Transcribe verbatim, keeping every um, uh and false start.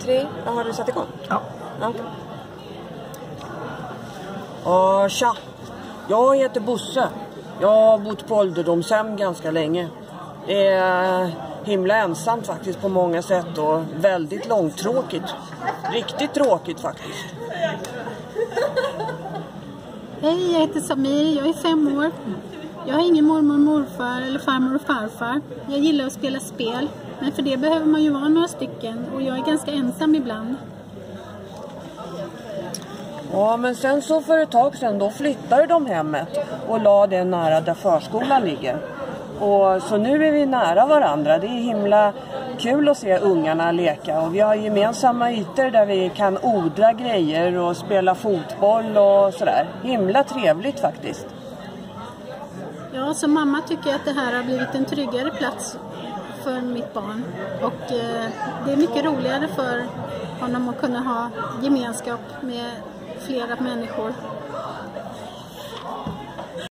tre, ja, har du satt igång? Ja. Okay. Ja, tja. Jag heter Bosse. Jag har bott på ålderdomshem ganska länge. Det är himla ensamt faktiskt på många sätt och väldigt långtråkigt. Riktigt tråkigt faktiskt. Hej, jag heter Samir. Jag är fem år. Jag har ingen mormor och morfar eller farmor och farfar. Jag gillar att spela spel. Men för det behöver man ju vara några stycken. Och jag är ganska ensam ibland. Ja, men sen så för ett tag sedan då flyttade de hemmet och la det nära där förskolan ligger. Och så nu är vi nära varandra. Det är himla kul att se ungarna leka. Och vi har gemensamma ytor där vi kan odla grejer och spela fotboll och sådär. Himla trevligt faktiskt. Ja, som mamma tycker jag att det här har blivit en tryggare plats för mitt barn. Och eh, det är mycket roligare för honom att kunna ha gemenskap med flera människor.